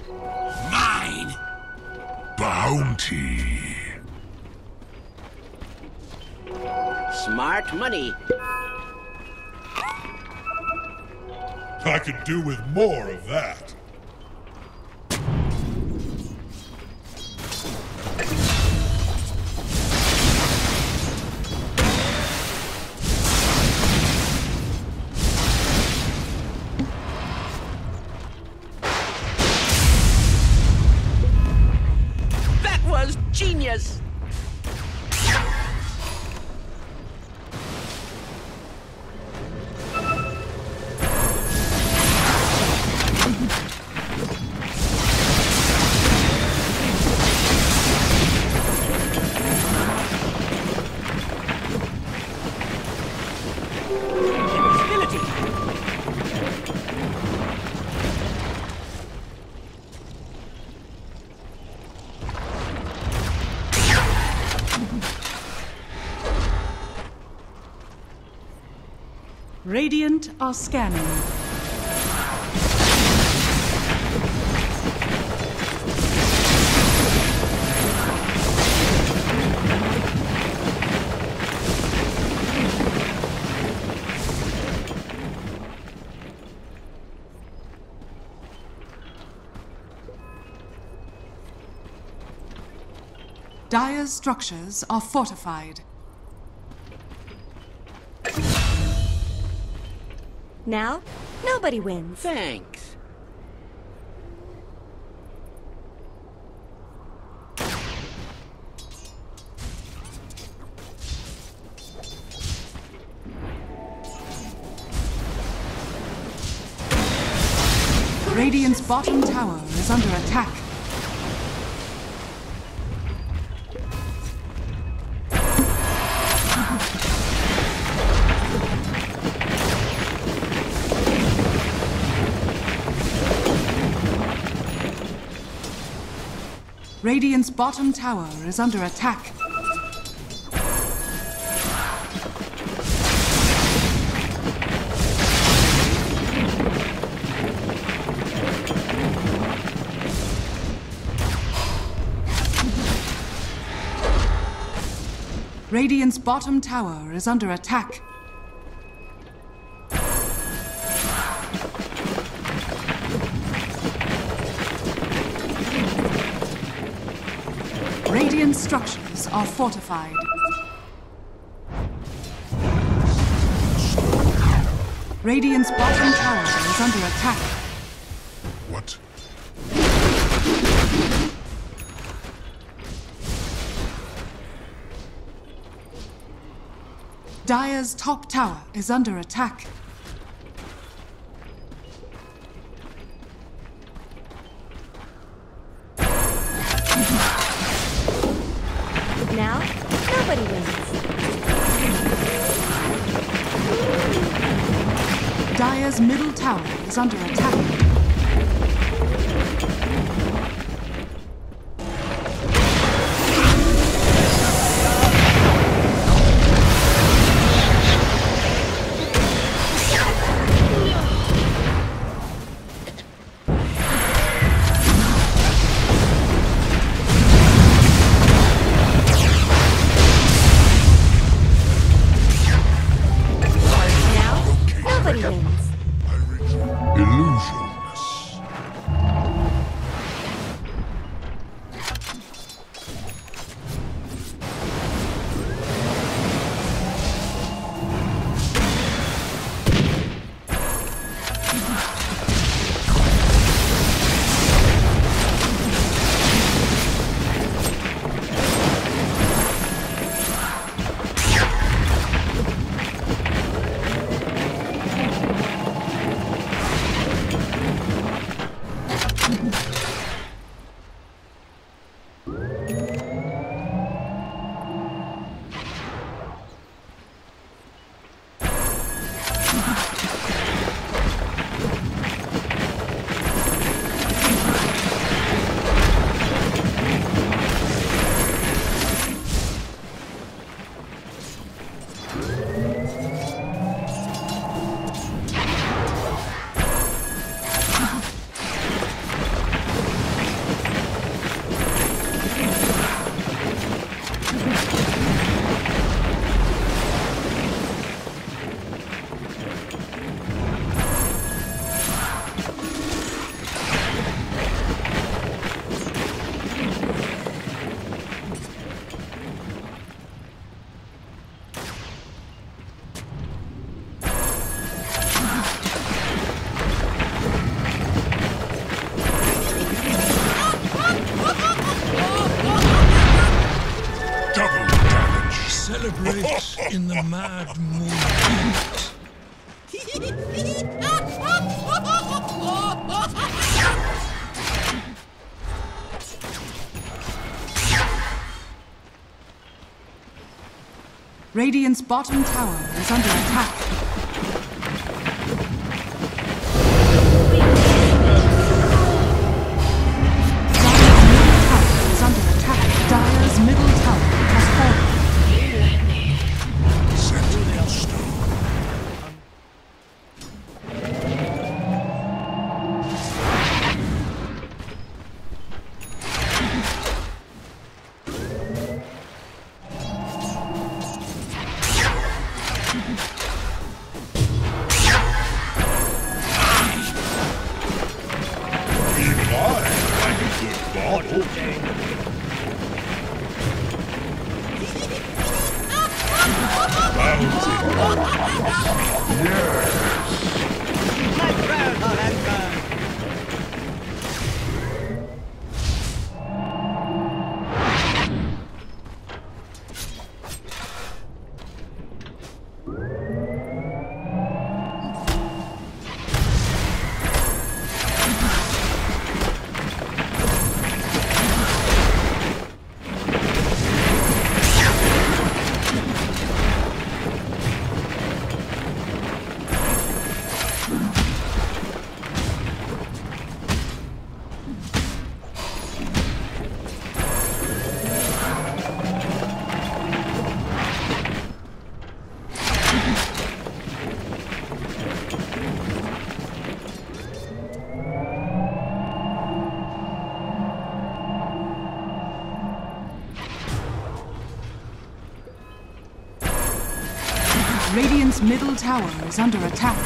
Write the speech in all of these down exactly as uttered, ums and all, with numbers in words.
Mine! Bounty. Smart money. I could do with more of that. That was genius! Radiant are scanning. Dire's structures are fortified. Now, nobody wins. Thanks. Radiant's bottom tower is under attack. Radiant's bottom tower is under attack. Radiant's bottom tower is under attack. Radiant structures are fortified. Radiant's bottom tower is under attack. What? Dire's top tower is under attack. Now, nobody wins. Dire's middle tower is under attack. Now, nobody wins. Illusion. celebrates in the mad moonlight. Radiant's bottom tower is under attack. Dire's middle tower has fallen. Sentinel stone. Even I like a good bottle. My proud Horanka! Radiant's middle tower is under attack.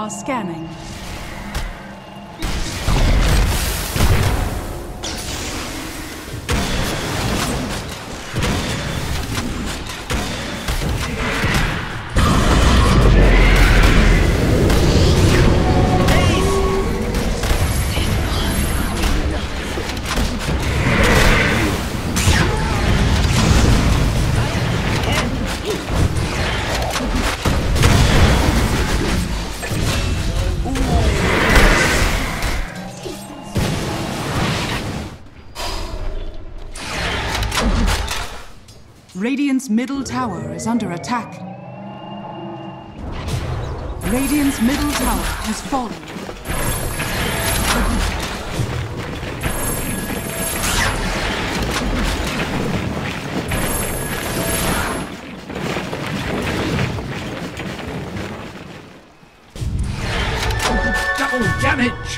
are scanning. Radiant's middle tower is under attack. Radiant's middle tower has fallen. Double damage!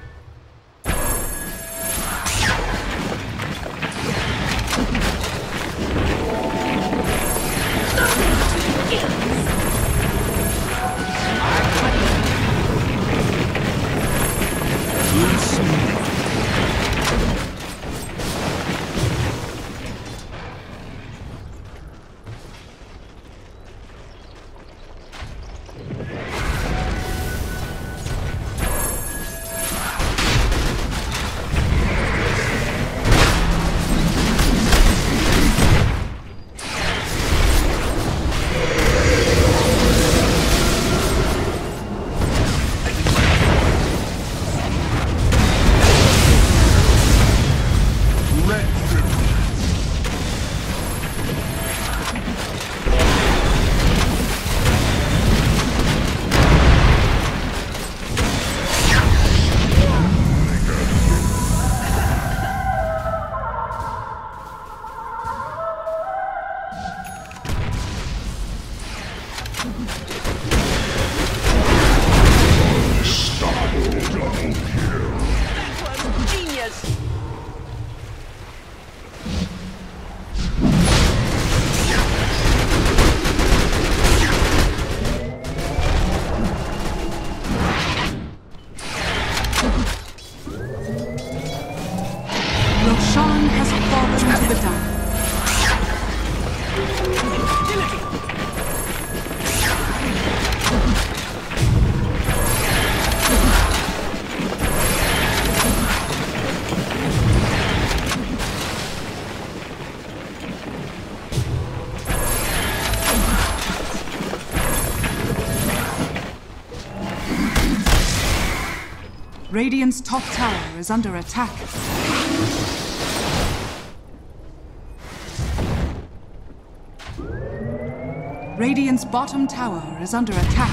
Roshan has fallen to the dark. Radiant's top tower is under attack. Radiant's bottom tower is under attack.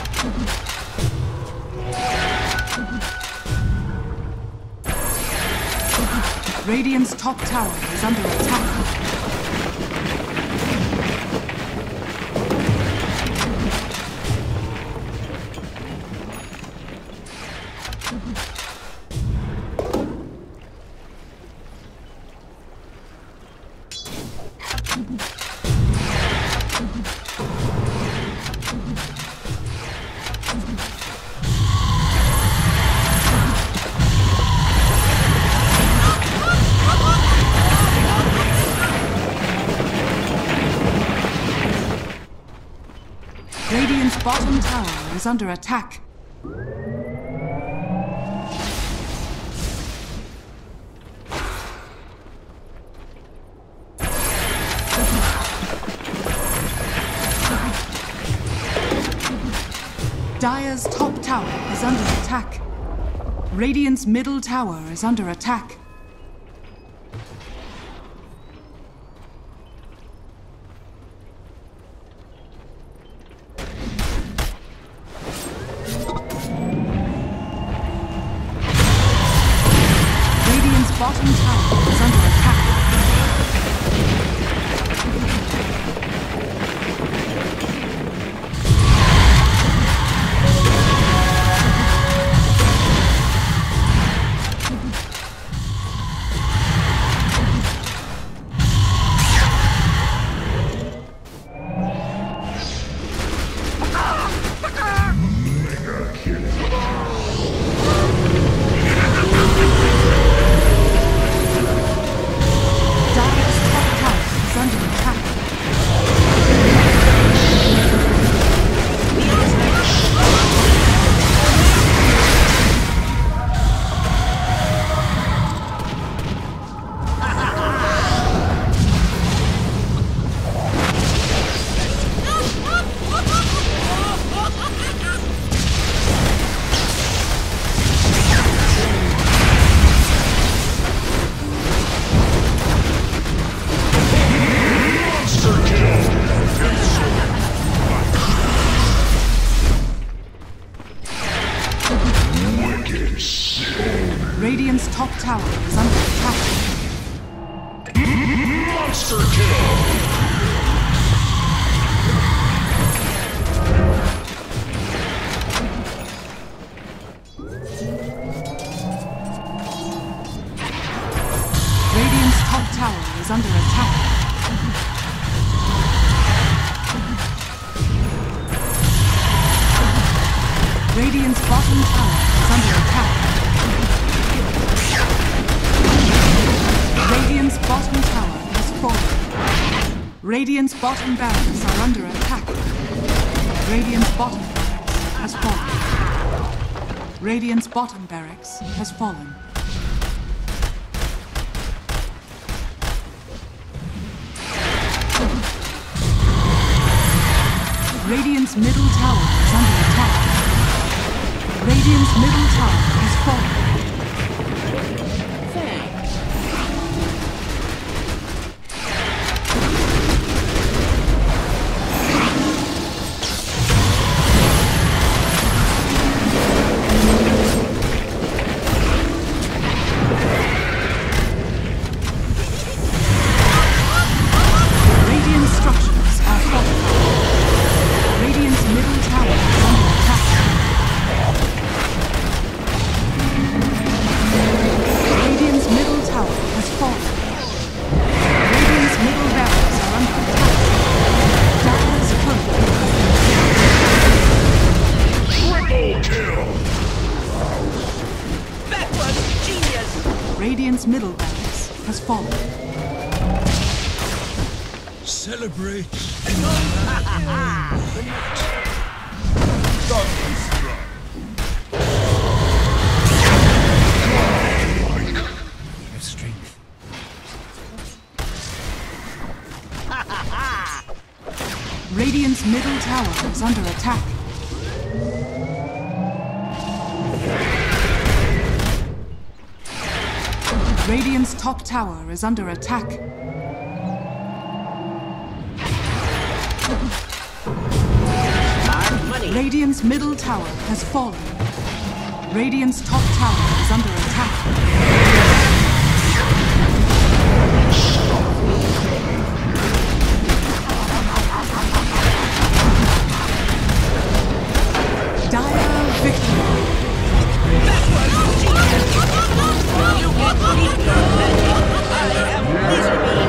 Radiant's top tower is under attack. Radiant's bottom tower is under attack. Dire's top tower is under attack. Radiant's middle tower is under attack. Radiant's bottom tower is under attack. tower is under attack. Monster kill! Radiant's top tower is under attack. Radiant's bottom tower is under attack. Radiant's bottom tower has fallen. Radiant's bottom barracks are under attack. Radiant's bottom barracks has fallen. Radiant's bottom barracks has fallen. Radiant's middle tower is under attack. Radiant's middle tower has fallen. Thanks. Radiant structures are falling. Radiant's middle tower is under attack. Radiant's middle tower has fallen. Radiant's middle barracks are under attack. Dire's turret has been Triple kill! That was genius! Radiant's middle barracks has fallen. Celebrate. Thunderstruck! Of strength. Radiant's middle tower is under attack. Radiant's top tower is under attack. Our money. Radiant's middle tower has fallen. Radiant's top tower is under attack. Dire victory. That was genius! You can keep your magic. I am misery.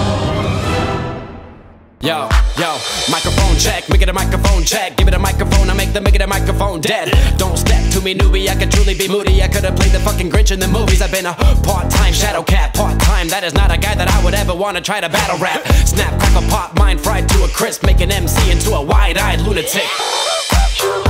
Yo, yo, microphone check, make it a microphone check. Give it a microphone, I make the make it a microphone dead. Don't step to me, newbie, I could truly be moody. I could've played the fucking Grinch in the movies. I've been a part-time shadow cat, part-time. That is not a guy that I would ever wanna try to battle rap. Snap, crackle, pop, mind fried to a crisp, make an M C into a wide-eyed lunatic.